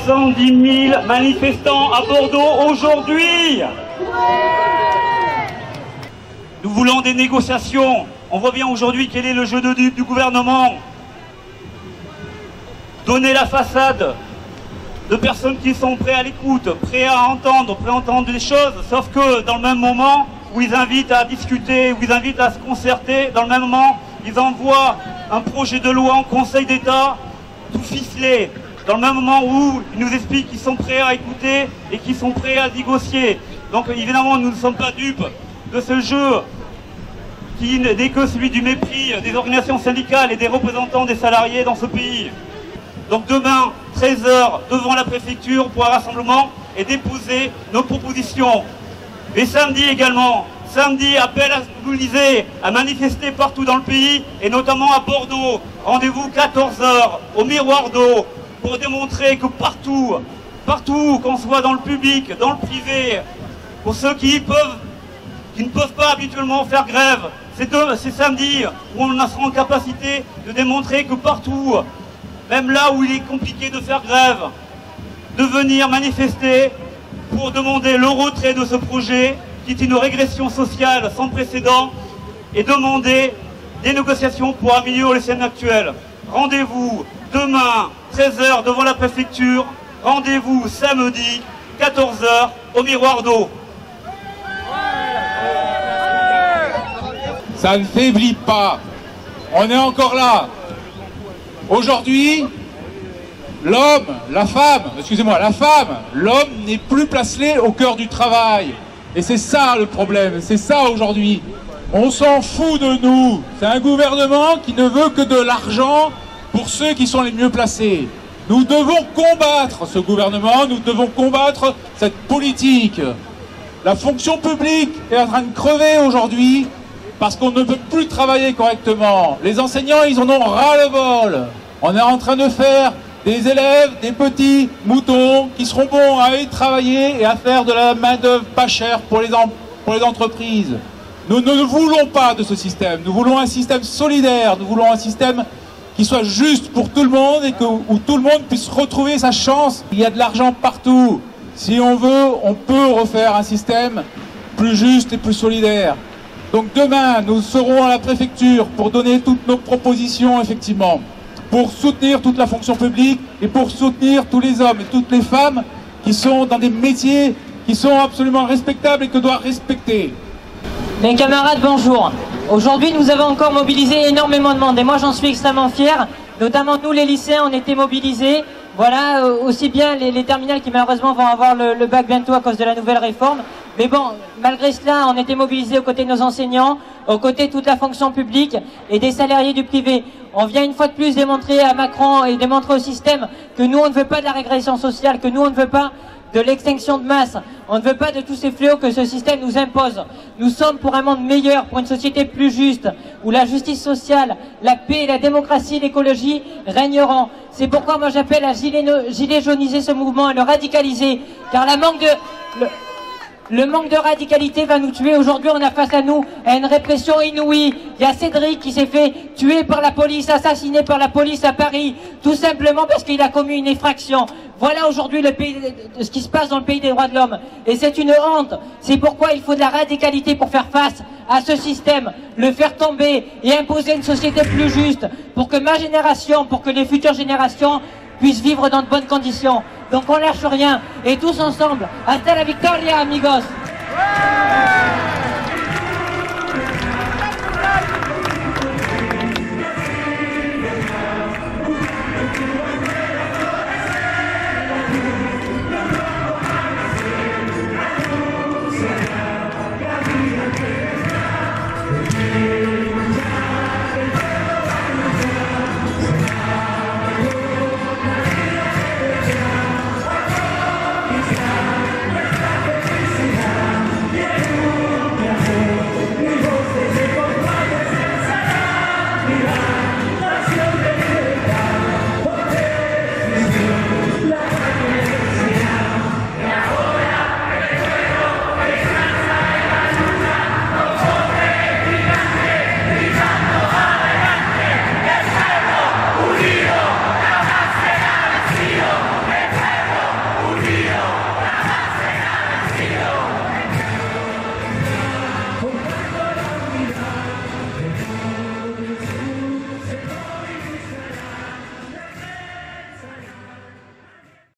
70 000 manifestants à Bordeaux aujourd'hui. Nous voulons des négociations. On voit bien aujourd'hui quel est le jeu de dupes du gouvernement. Donner la façade de personnes qui sont prêtes à l'écoute, prêtes à entendre des choses, sauf que dans le même moment où ils invitent à discuter, où ils invitent à se concerter, dans le même moment, ils envoient un projet de loi en Conseil d'État tout ficelé. Dans le même moment où ils nous expliquent qu'ils sont prêts à écouter et qu'ils sont prêts à négocier. Donc évidemment, nous ne sommes pas dupes de ce jeu qui n'est que celui du mépris des organisations syndicales et des représentants des salariés dans ce pays. Donc demain, 13 h, devant la préfecture pour un rassemblement et déposer nos propositions. Et samedi également, samedi, appel à se mobiliser, à manifester partout dans le pays et notamment à Bordeaux. Rendez-vous 14 h au Miroir d'eau pour démontrer que partout, qu'on soit dans le public, dans le privé, pour ceux qui ne peuvent pas habituellement faire grève, c'est samedi où on sera en capacité de démontrer que partout, même là où il est compliqué de faire grève, de venir manifester pour demander le retrait de ce projet qui est une régression sociale sans précédent et demander des négociations pour améliorer le scène actuel. Rendez-vous demain, 13 h devant la préfecture. Rendez-vous samedi, 14 h au Miroir d'eau. Ça ne faiblit pas. On est encore là. Aujourd'hui, l'homme, la femme, l'homme n'est plus placé au cœur du travail. Et c'est ça le problème, c'est ça aujourd'hui. On s'en fout de nous. C'est un gouvernement qui ne veut que de l'argent pour ceux qui sont les mieux placés. Nous devons combattre ce gouvernement, nous devons combattre cette politique. La fonction publique est en train de crever aujourd'hui parce qu'on ne peut plus travailler correctement. Les enseignants, ils en ont ras-le-bol. On est en train de faire des élèves, des petits moutons qui seront bons à aller travailler et à faire de la main-d'œuvre pas chère pour les entreprises. Nous ne voulons pas de ce système. Nous voulons un système solidaire. Nous voulons un système qui soit juste pour tout le monde et où tout le monde puisse retrouver sa chance. Il y a de l'argent partout. Si on veut, on peut refaire un système plus juste et plus solidaire. Donc demain, nous serons à la préfecture pour donner toutes nos propositions, effectivement, pour soutenir toute la fonction publique et pour soutenir tous les hommes et toutes les femmes qui sont dans des métiers qui sont absolument respectables et que doit respecter. Mes camarades, bonjour. Aujourd'hui, nous avons encore mobilisé énormément de monde et moi j'en suis extrêmement fier. Notamment nous, les lycéens, on était mobilisés. Voilà, aussi bien les terminales qui malheureusement vont avoir le bac bientôt à cause de la nouvelle réforme. Mais bon, malgré cela, on était mobilisés aux côtés de nos enseignants, aux côtés de toute la fonction publique et des salariés du privé. On vient une fois de plus démontrer à Macron et démontrer au système que nous, on ne veut pas de la régression sociale, que nous, on ne veut pas de l'extinction de masse. On ne veut pas de tous ces fléaux que ce système nous impose. Nous sommes pour un monde meilleur, pour une société plus juste, où la justice sociale, la paix, la démocratie, l'écologie régneront. C'est pourquoi moi j'appelle à gilet jauniser ce mouvement, à le radicaliser, car le manque de radicalité va nous tuer. Aujourd'hui, on a face à nous à une répression inouïe. Il y a Cédric qui s'est fait tuer par la police, assassiné par la police à Paris, tout simplement parce qu'il a commis une effraction. Voilà aujourd'hui ce qui se passe dans le pays des droits de l'homme. Et c'est une honte. C'est pourquoi il faut de la radicalité pour faire face à ce système, le faire tomber et imposer une société plus juste pour que ma génération, pour que les futures générations puissent vivre dans de bonnes conditions. Donc on lâche rien et tous ensemble, hasta la victoria, amigos.